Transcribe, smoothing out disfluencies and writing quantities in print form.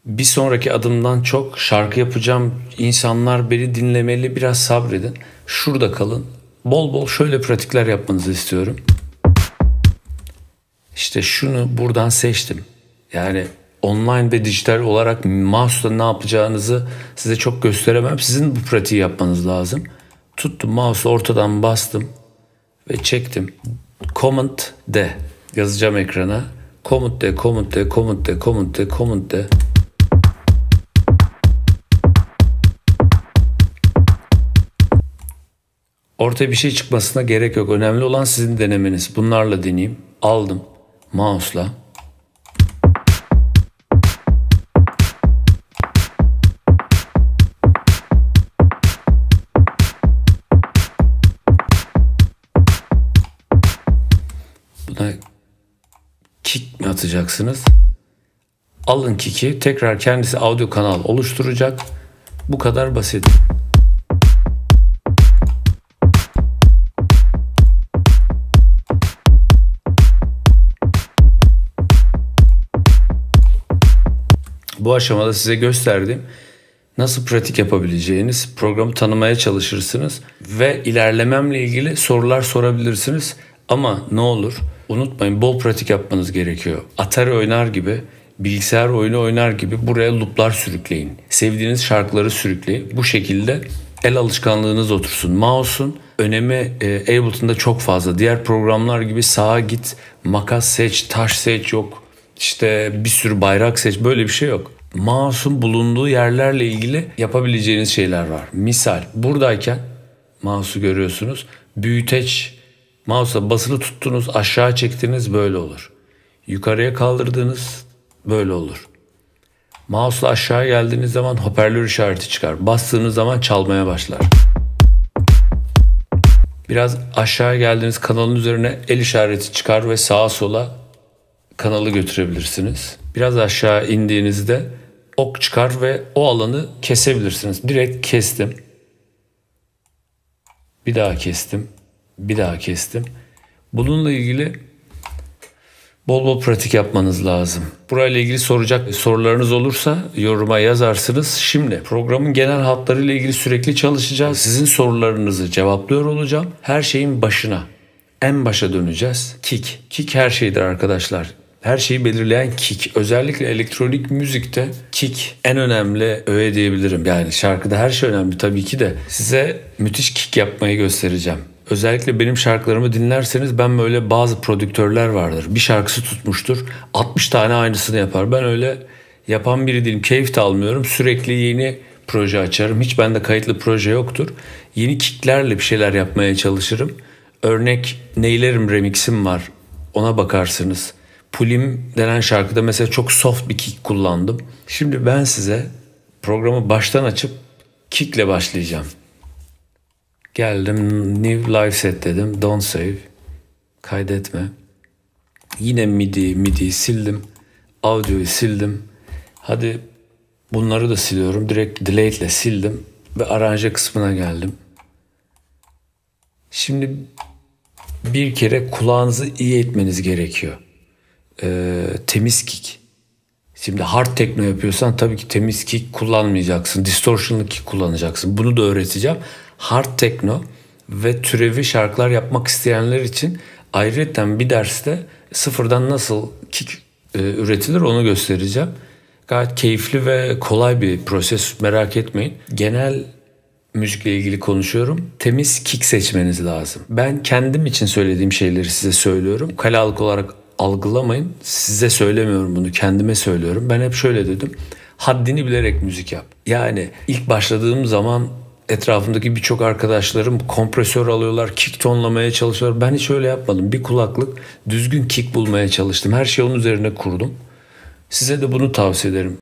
Bir sonraki adımdan çok şarkı yapacağım. İnsanlar beni dinlemeli, biraz sabredin. Şurada kalın. Bol bol şöyle pratikler yapmanızı istiyorum. İşte şunu buradan seçtim. Yani online ve dijital olarak mouse'la ne yapacağınızı size çok gösteremem. Sizin bu pratiği yapmanız lazım. Tuttum mouse'u ortadan bastım ve çektim. Command D yazacağım ekrana. Command D, Command D, Command D, Command D, Command D. Ortaya bir şey çıkmasına gerek yok. Önemli olan sizin denemeniz. Bunlarla deneyeyim. Aldım mouse'la. Buna kick mi atacaksınız? Alın kick'i. Tekrar kendisi audio kanal oluşturacak. Bu kadar basit. Bu aşamada size gösterdiğim nasıl pratik yapabileceğiniz programı tanımaya çalışırsınız ve ilerlememle ilgili sorular sorabilirsiniz. Ama ne olur unutmayın, bol pratik yapmanız gerekiyor. Atari oynar gibi, bilgisayar oyunu oynar gibi buraya looplar sürükleyin. Sevdiğiniz şarkıları sürükleyin. Bu şekilde el alışkanlığınız otursun. Mouse'un önemi Ableton'da çok fazla. Diğer programlar gibi sağa git, makas seç, taş seç yok. İşte bir sürü bayrak seç, böyle bir şey yok. Mouse'un bulunduğu yerlerle ilgili yapabileceğiniz şeyler var. Misal buradayken mouse'u görüyorsunuz. Büyüteç, mouse'a basılı tuttunuz, aşağı çektiniz, böyle olur. Yukarıya kaldırdığınız böyle olur. Mouse'la aşağı geldiğiniz zaman hoparlör işareti çıkar. Bastığınız zaman çalmaya başlar. Biraz aşağı geldiğiniz kanalın üzerine el işareti çıkar ve sağa sola kanalı götürebilirsiniz. Biraz aşağı indiğinizde ok çıkar ve o alanı kesebilirsiniz. Direkt kestim. Bir daha kestim. Bir daha kestim. Bununla ilgili bol bol pratik yapmanız lazım. Burayla ilgili soracak sorularınız olursa yoruma yazarsınız. Şimdi programın genel hatlarıyla ilgili sürekli çalışacağız. Sizin sorularınızı cevaplıyor olacağım. Her şeyin başına, en başa döneceğiz. Kick. Kick her şeydir arkadaşlar. Her şeyi belirleyen kick. Özellikle elektronik müzikte kick en önemli öğe diyebilirim. Yani şarkıda her şey önemli tabii ki de. Size müthiş kick yapmayı göstereceğim. Özellikle benim şarkılarımı dinlerseniz ben böyle, bazı prodüktörler vardır. Bir şarkısı tutmuştur. 60 tane aynısını yapar. Ben öyle yapan biri değilim. Keyif de almıyorum. Sürekli yeni proje açarım. Hiç bende kayıtlı proje yoktur. Yeni kicklerle bir şeyler yapmaya çalışırım. Örnek Neylerim remixim var. Ona bakarsınız. Pulim denen şarkıda mesela çok soft bir kick kullandım. Şimdi ben size programı baştan açıp kickle başlayacağım. Geldim, New Live Set dedim. Don't Save. Kaydetme. Yine MIDI sildim. Audio'yu sildim. Hadi bunları da siliyorum. Direkt Delete ile sildim. Ve aranje kısmına geldim. Şimdi bir kere kulağınızı iyi etmeniz gerekiyor. Temiz kick. Şimdi hard techno yapıyorsan tabii ki temiz kick kullanmayacaksın. Distortion'lı kick kullanacaksın. Bunu da öğreteceğim. Hard techno ve türevi şarkılar yapmak isteyenler için ayrıca bir derste sıfırdan nasıl kick üretilir onu göstereceğim. Gayet keyifli ve kolay bir proses, merak etmeyin. Genel müzikle ilgili konuşuyorum. Temiz kick seçmeniz lazım. Ben kendim için söylediğim şeyleri size söylüyorum. Kalalık olarak algılamayın. Size söylemiyorum bunu, kendime söylüyorum. Ben hep şöyle dedim. Haddini bilerek müzik yap. Yani ilk başladığım zaman etrafımdaki birçok arkadaşlarım kompresör alıyorlar, kick tonlamaya çalışıyorlar. Ben hiç öyle yapmadım. Bir kulaklık, düzgün kick bulmaya çalıştım. Her şeyi onun üzerine kurdum. Size de bunu tavsiye ederim.